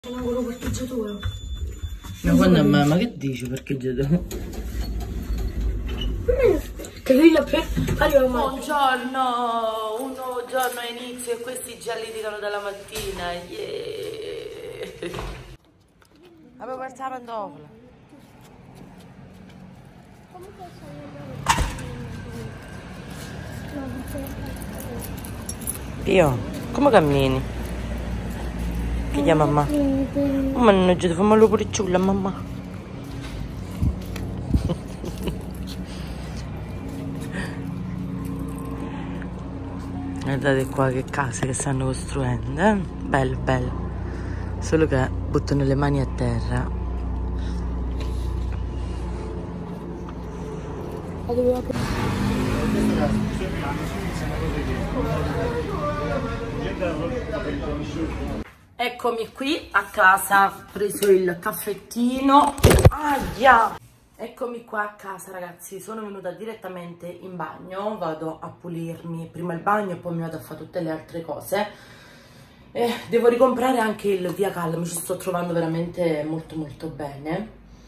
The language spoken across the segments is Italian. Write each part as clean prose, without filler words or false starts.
C'è un angolo parcheggiatura. Ma quando ma che dici parcheggiatura? Che lui l'ha preso. Buongiorno, un nuovo giorno a inizio e questi già litigano dalla mattina. Yeah. Avevo perso la pantofola. Io? Come cammini? Che chiama mamma? Mannaggia, ti fammi pure ciulla, mamma. Guardate qua che case che stanno costruendo, eh? Bello, bello. Solo che buttano le mani a terra. Eccomi qui a casa, ho preso il caffettino. Aia! Eccomi qua a casa ragazzi, sono venuta direttamente in bagno, vado a pulirmi prima il bagno e poi mi vado a fare tutte le altre cose. Devo ricomprare anche il Via Cal, mi ci sto trovando veramente molto molto bene.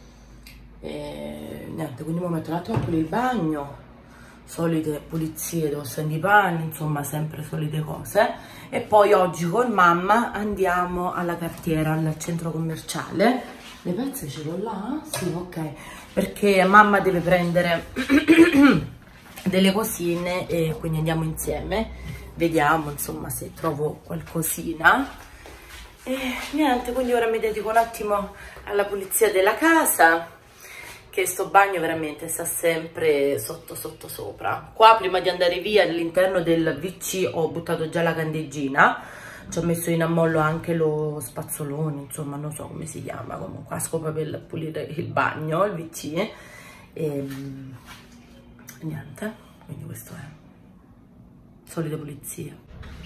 Niente, quindi mi metto un attimo a pulire il bagno, solite pulizie, devo stendere i panni, insomma sempre solite cose. E poi oggi con mamma andiamo alla Cartiera, al centro commerciale. Le pezze ce l'ho là? Sì, ok. Perché mamma deve prendere delle cosine e quindi andiamo insieme. Vediamo insomma se trovo qualcosina. E niente, quindi ora mi dedico un attimo alla pulizia della casa, che sto bagno veramente sta sempre sotto sopra. Qua prima di andare via all'interno del WC ho buttato già la candeggina, ci ho messo in ammollo anche lo spazzolone, insomma non so come si chiama, comunque a scopo per pulire il bagno, il WC e niente, quindi questo è solita pulizia.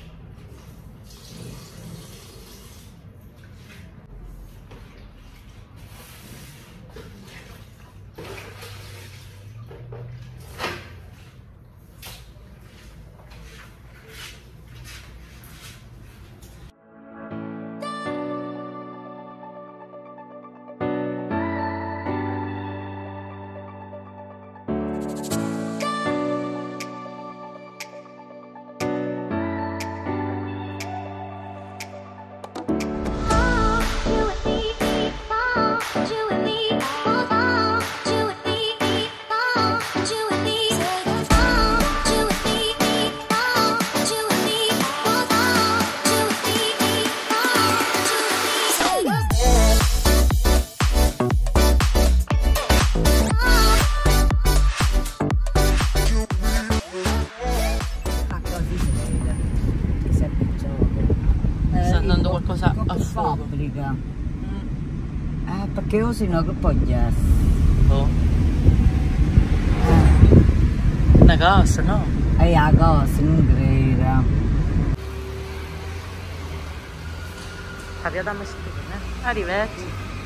Fabbrica. Perché così no che poi oh. Una cosa, no? La cosa, non credo. Arriviamo a stupire, arrivederci.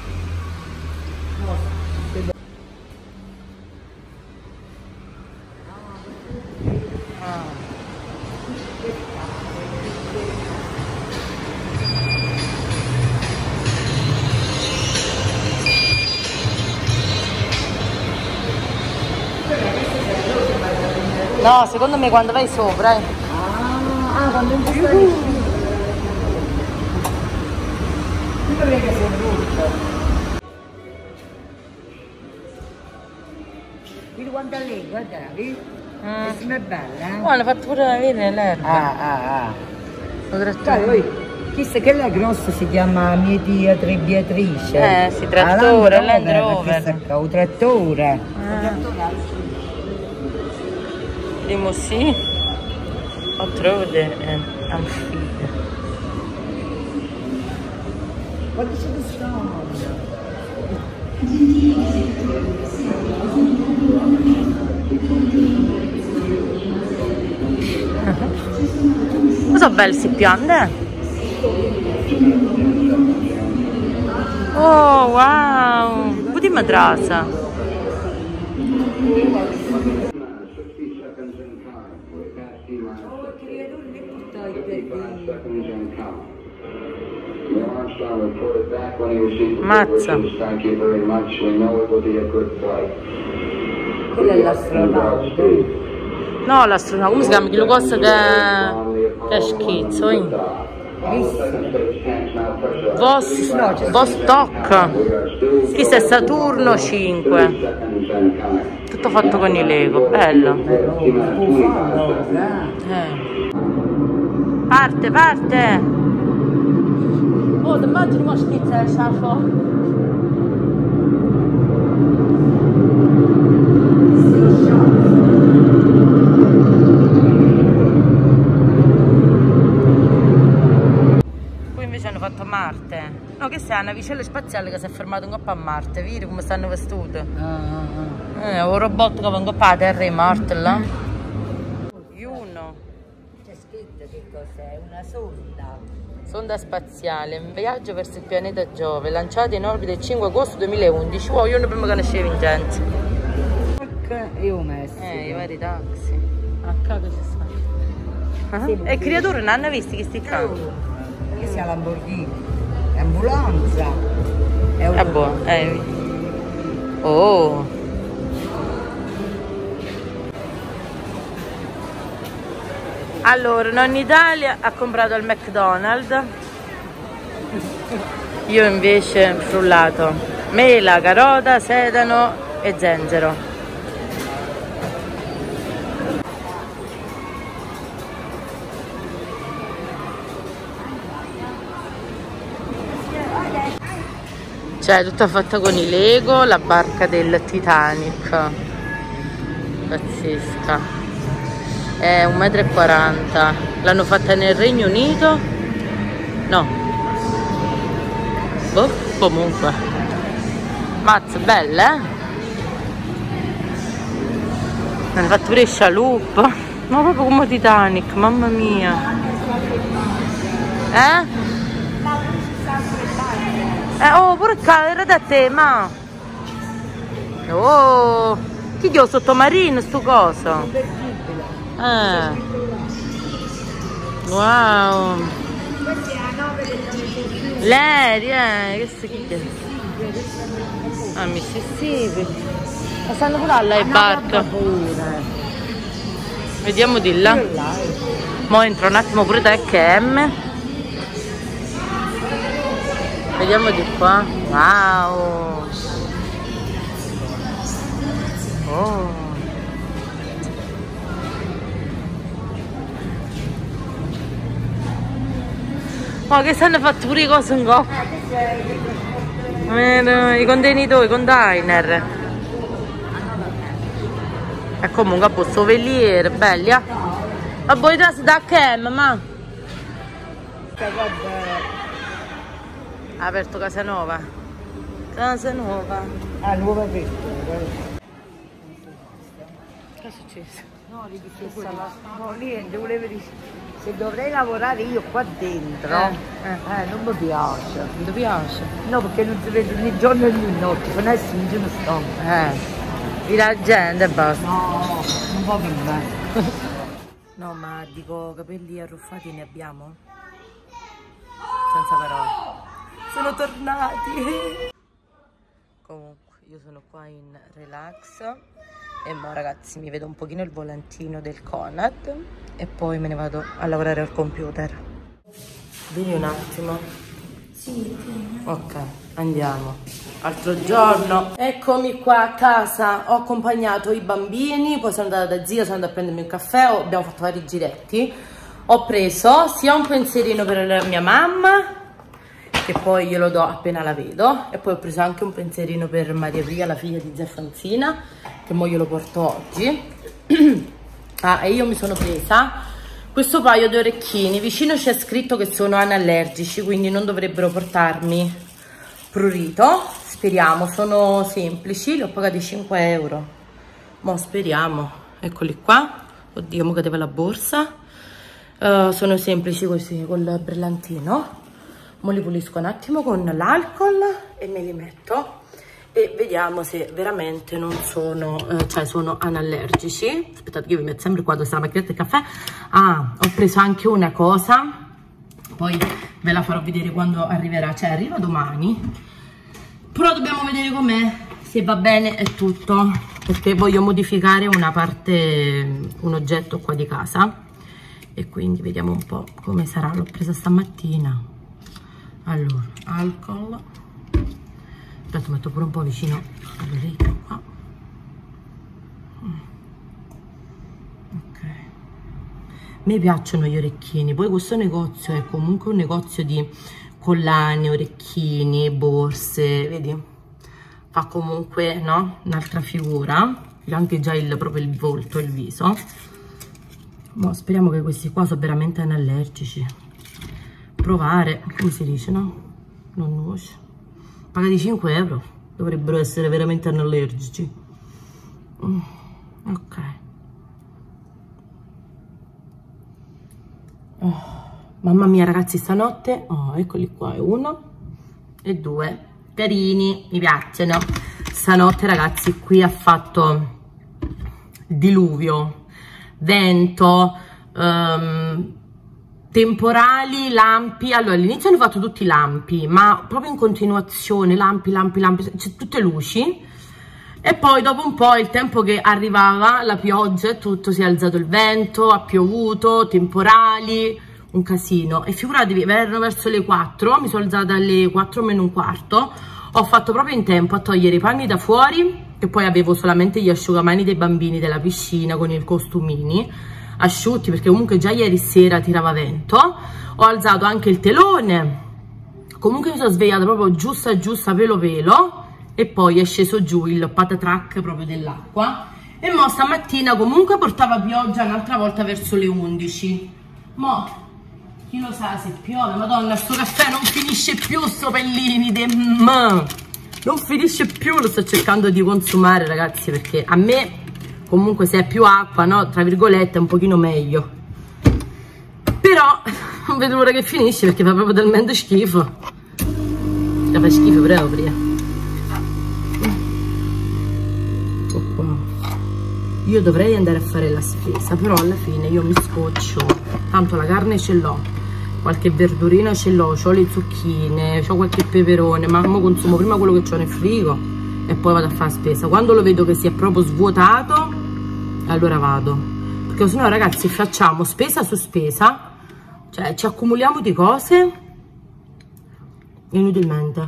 No, secondo me quando vai sopra, quando non ti stai tu dovrei che sei brutto. Vedi quanto è lì, guarda, vedi? È bella, eh? Oh, hanno fatto pure la vena l'erba. Poi, chissà che la grossa si chiama Mietia Trebbiatrice. Sì, trattore, Land Rover. Un trattore. Limousine, off-road e anfibia. Quanto ce ne sono? Ma sono belli si piante? Oh wow! Vedi madrasa! We're Mazza. Quella è l'astronauta. No, l'astronauta, come si chiama? Quello cosa che è schizzo, Vostok. Questo è Saturno 5. Tutto fatto con i Lego, bello. Parte, parte. Oh, ti immagini uno schizzo del sciafo? Hanno fatto Marte. No, che sia una navicella spaziale che si è fermata un po' a Marte. Vedi come stanno vestute? Un robot che va un po' a terra in Marte là. Juno. C'è scritto che cos'è? Una sonda. Sonda spaziale in viaggio verso il pianeta Giove, lanciata in orbita il 5 agosto 2011. Wow, io non prima che nasceva Vincenzo. E ho messo. I vari taxi. A caso ci sta. E il creatore non hanno visto che sti cani. Che sia Lamborghini, è ambulanza, è un... buono, oh. Allora, nonna Italia ha comprato al McDonald's, io invece frullato mela, carota, sedano e zenzero. Cioè, tutta fatta con i Lego, la barca del Titanic. Pazzesca. È 1,40 m. L'hanno fatta nel Regno Unito? No. Boh, comunque. Mazza, bella, hanno fatto pure il scialuppo. Ma proprio come Titanic, mamma mia. Oh, pure era da te, ma. Oh, chi dio sottomarino sto coso? Wow. L'aereo, che schifo. Ah, Mississippi. Ma stanno pure là i barca. Vediamo di là. Mo entro un attimo pure da H&M. Vediamo di qua. Wow. Oh. Oh, che stanno fatto pure cose in coppa. I contenitori, i container. E comunque a souvenir, belli, eh? Ma poi trasi da H&M, ma? Ha aperto Casanova. Casanova. Ah, nuova apertura. Che è successo? No, niente, volevo dire, se dovrei lavorare io qua dentro, non mi piace. Non ti piace? No, perché non si vede né giorno né notte, se no si non sto. La gente e basta. No, non va per me. No, ma dico, capelli arruffati ne abbiamo? Senza parole. Sono tornati. Comunque, io sono qua in relax. E mo ragazzi mi vedo un pochino il volantino del Conad. E poi me ne vado a lavorare al computer. Vieni un attimo. Sì. Ok, andiamo. Altro giorno. Eccomi qua a casa. Ho accompagnato i bambini. Poi sono andata da zia, sono andata a prendermi un caffè. Abbiamo fatto vari giretti. Ho preso sia un pensierino per la mia mamma, che poi glielo do appena la vedo, e poi ho preso anche un pensierino per Maria Pia, la figlia di zia Franzina, che mo glielo porto oggi. E io mi sono presa questo paio di orecchini. Vicino c'è scritto che sono anallergici, quindi non dovrebbero portarmi prurito, speriamo. Sono semplici, li ho pagati 5 euro. Mo speriamo. Eccoli qua. Oddio, mo cadeva la borsa. Sono semplici così, col brillantino. Mo li pulisco un attimo con l'alcol e me li metto e vediamo se veramente non sono, cioè sono anallergici. Aspettate che io vi metto sempre qua dove sta la macchinetta del caffè. Ho preso anche una cosa poi ve la farò vedere quando arriverà, cioè arriva domani, però dobbiamo vedere com'è, se va bene e tutto, perché voglio modificare una parte, un oggetto qua di casa, e quindi vediamo un po' come sarà. L'ho presa stamattina. Allora, alcol, aspetta, metto pure un po' vicino all'orecchio qua. Ok, mi piacciono gli orecchini. Poi questo negozio è comunque un negozio di collane, orecchini, borse, vedi? Fa comunque, no? Un'altra figura, anche già proprio il volto, il viso. Ma speriamo che questi qua sono veramente anallergici. Provare, come si dice, no? Non nuoce. Pagati 5 euro, dovrebbero essere veramente anallergici. Ok. Oh, mamma mia ragazzi, stanotte, oh, eccoli qua, è 1 e 2, carini, mi piacciono. Stanotte ragazzi qui ha fatto diluvio, vento, temporali, lampi. Allora all'inizio hanno fatto tutti i lampi, ma proprio in continuazione, lampi, cioè tutte luci. E poi dopo un po', il tempo che arrivava la pioggia e tutto, si è alzato il vento, ha piovuto, temporali, un casino. E figuratevi, erano verso le 4, mi sono alzata alle 4 meno un quarto, ho fatto proprio in tempo a togliere i panni da fuori, e poi avevo solamente gli asciugamani dei bambini della piscina con i costumini asciutti, perché comunque già ieri sera tirava vento. Ho alzato anche il telone, comunque mi sono svegliata proprio giusta pelo, e poi è sceso giù il patatrack proprio dell'acqua. E mo stamattina comunque portava pioggia un'altra volta verso le 11. Mo chi lo sa se piove. Madonna, sto caffè non finisce più, sto Pellini non finisce più. Lo sto cercando di consumare ragazzi, perché a me comunque se è più acqua, no, tra virgolette, è un pochino meglio, però non vedo l'ora che finisce, perché fa proprio talmente schifo. Fa schifo proprio. Io dovrei andare a fare la spesa, però alla fine io mi scoccio, tanto la carne ce l'ho, qualche verdurina ce l'ho, ho le zucchine, ho qualche peperone, ma consumo prima quello che ho nel frigo e poi vado a fare la spesa. Quando lo vedo che si è proprio svuotato, allora vado, perché sennò ragazzi facciamo spesa su spesa, cioè ci accumuliamo di cose inutilmente.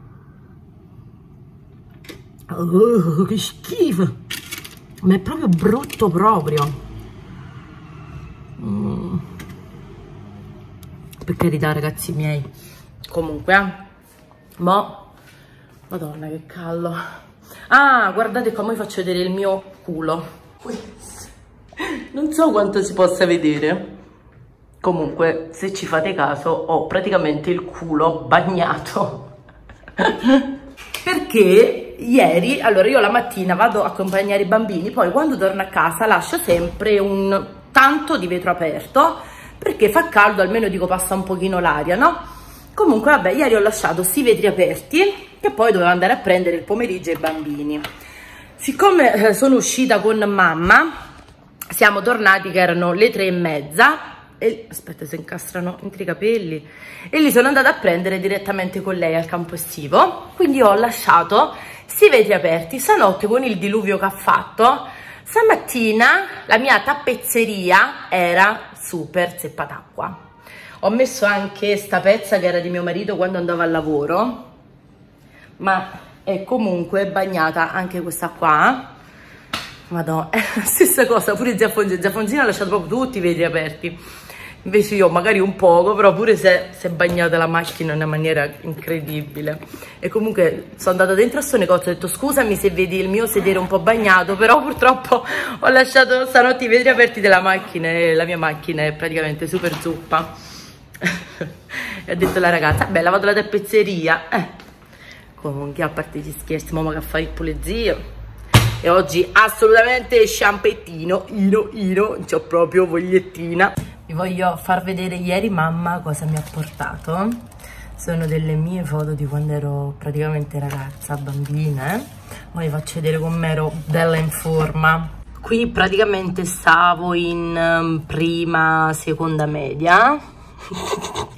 Oh, che schifo, ma è proprio brutto proprio. Per carità ragazzi miei, comunque mo, madonna che caldo. Ah, guardate come vi faccio vedere il mio culo. Non so quanto si possa vedere, comunque se ci fate caso ho praticamente il culo bagnato. Perché ieri, allora io la mattina vado a accompagnare i bambini, poi quando torno a casa lascio sempre un tanto di vetro aperto, perché fa caldo, almeno dico passa un pochino l'aria, no? Comunque vabbè, ieri ho lasciato sti vetri aperti, che poi dovevo andare a prendere il pomeriggio ai bambini. Siccome sono uscita con mamma, siamo tornati che erano le 3:30, e aspetta, si incastrano entro i capelli, e li sono andata a prendere direttamente con lei al campo estivo, quindi ho lasciato sti vetri aperti. Stanotte con il diluvio che ha fatto, stamattina la mia tappezzeria era super zeppatacqua. Ho messo anche sta pezza che era di mio marito quando andava al lavoro, ma è comunque bagnata anche questa qua. Madonna, stessa cosa, pure Giaffonzina ha lasciato proprio tutti i vetri aperti, invece io magari un poco, però pure se è bagnata la macchina in una maniera incredibile. E comunque sono andata dentro a sto negozio, ho detto scusami se vedi il mio sedere un po' bagnato, però purtroppo ho lasciato stanotte i vetri aperti della macchina e la mia macchina è praticamente super zuppa. E ha detto la ragazza, beh, lavato la tappezzeria, comunque a parte gli scherzi, mamma che fa il pulizio. E oggi assolutamente sciampettino, c'ho proprio vogliettina. Vi voglio far vedere ieri mamma cosa mi ha portato. Sono delle mie foto di quando ero praticamente ragazza, bambina. Ora vi faccio vedere com'ero bella in forma. Qui praticamente stavo in prima, seconda media.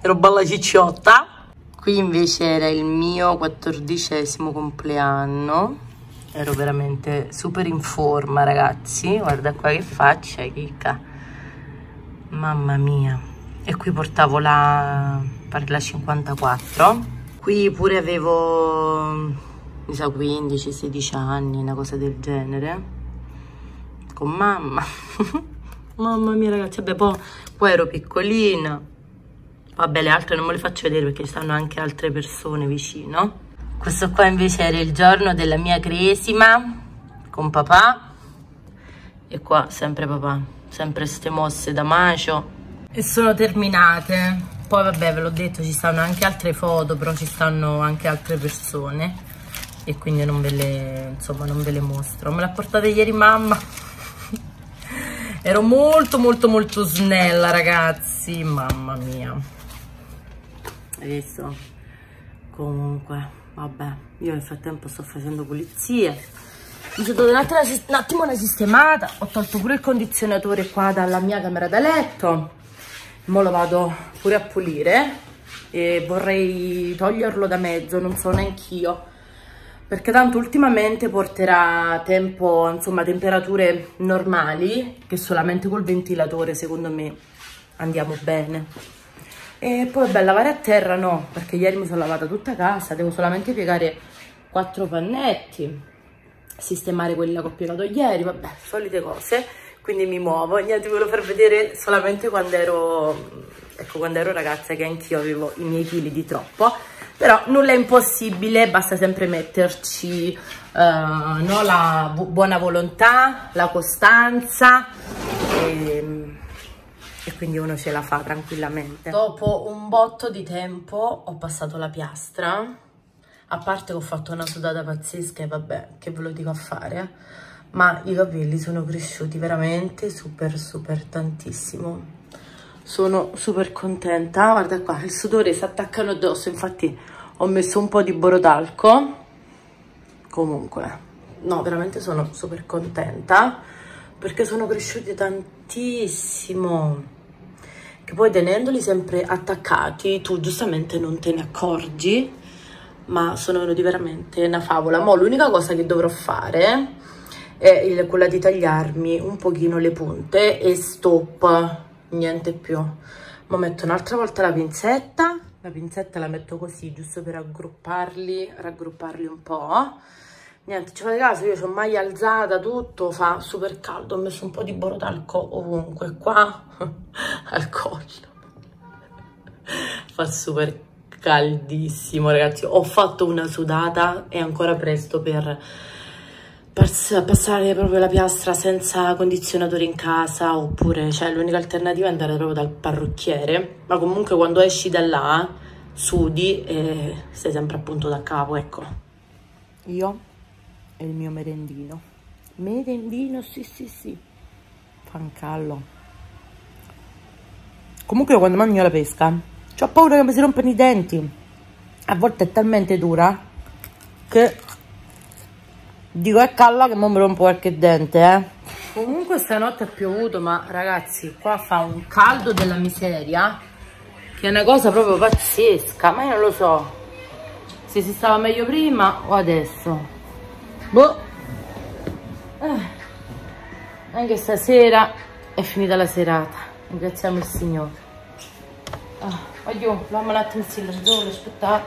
ero bella cicciotta. Qui invece era il mio 14° compleanno. Ero veramente super in forma, ragazzi. Guarda qua che faccia, chicca. Mamma mia. E qui portavo la 54. Qui pure avevo, mi sa, 15-16 anni, una cosa del genere. Con mamma. Mamma mia, ragazzi. Vabbè, poi ero piccolina. Vabbè, le altre non me le faccio vedere perché ci stanno anche altre persone vicino. Questo qua invece era il giorno della mia cresima con papà. E qua sempre papà, sempre ste mosse da macio. E sono terminate. Poi vabbè, ve l'ho detto, ci stanno anche altre foto, però ci stanno anche altre persone. E quindi non ve le, insomma, non ve le mostro. Me l'ha portata ieri mamma. Ero molto snella, ragazzi. Mamma mia. Adesso comunque vabbè, io nel frattempo sto facendo pulizia, mi sono data un attimo una sistemata, ho tolto pure il condizionatore qua dalla mia camera da letto, mo lo vado pure a pulire e vorrei toglierlo da mezzo, non so neanch'io, perché tanto ultimamente porterà tempo, insomma, temperature normali, che solamente col ventilatore secondo me andiamo bene. E poi vabbè, lavare a terra no, perché ieri mi sono lavata tutta casa, devo solamente piegare 4 pannetti, sistemare quella che ho piegato ieri, vabbè, solite cose, quindi mi muovo. Niente, vi volevo far vedere solamente quando ero, ecco, quando ero ragazza, che anch'io avevo i miei chili di troppo, però nulla è impossibile, basta sempre metterci no, la buona volontà, la costanza e quindi uno ce la fa tranquillamente. Dopo un botto di tempo ho passato la piastra, a parte che ho fatto una sudata pazzesca e vabbè, che ve lo dico a fare, ma i capelli sono cresciuti veramente super tantissimo. Sono super contenta, guarda qua, il sudore si attaccano addosso, infatti ho messo un po' di borotalco. Comunque, no, veramente sono super contenta perché sono cresciuti tantissimo. Che poi tenendoli sempre attaccati tu giustamente non te ne accorgi, ma sono venuti veramente una favola. Mo' l'unica cosa che dovrò fare è quella di tagliarmi un pochino le punte e stop, niente più. Mo' metto un'altra volta la pinzetta la metto così giusto per raggrupparli un po'. Niente, ci fate caso, io ho maglia alzata, tutto, fa super caldo, ho messo un po' di borotalco ovunque, qua al collo. Fa super caldissimo, ragazzi. Ho fatto una sudata, è ancora presto per passare proprio la piastra senza condizionatore in casa, oppure, cioè, l'unica alternativa è andare proprio dal parrucchiere, ma comunque quando esci da là, sudi e stai sempre appunto da capo, ecco. Io e il mio merendino, sì, fancallo. Comunque io quando mangio la pesca ho paura che mi si rompano i denti, a volte è talmente dura che dico è calla che non mi rompo qualche dente, Comunque stanotte ha piovuto, ma ragazzi qua fa un caldo della miseria che è una cosa proprio pazzesca, ma io non lo so se si stava meglio prima o adesso. Boh, anche stasera è finita la serata, ringraziamo il Signore. Voglio, fammi un attimo il silenzio, aspettate.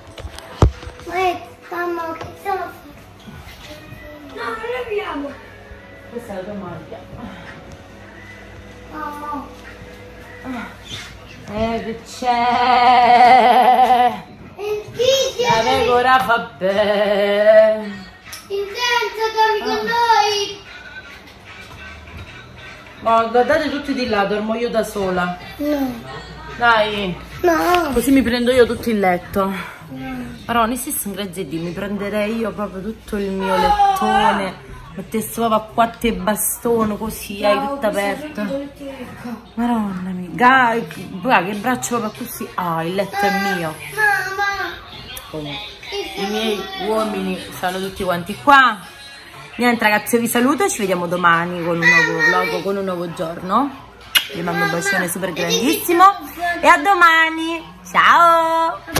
Mamma, che stiamo facendo? No, non abbiamo. Questa è la tua maglia. Mamma. Che c'è? La pecora fa bene. Intensa, dormi con noi. Ma guardate tutti di là, dormo io da sola. No. Dai. No. Così mi prendo io tutto il letto. Però nei stessi grazie a Dio mi prenderei io proprio tutto il mio lettone. Mettessi proprio a 4 bastoni così, hai tutto aperto. Madonna mia. Guarda che braccio proprio così. Ah, il letto è mio. Comunque, i miei uomini sono tutti quanti qua. Niente ragazzi, io vi saluto, ci vediamo domani con un nuovo vlog, con un nuovo giorno. Vi mando un bacione super grandissimo e a domani, ciao!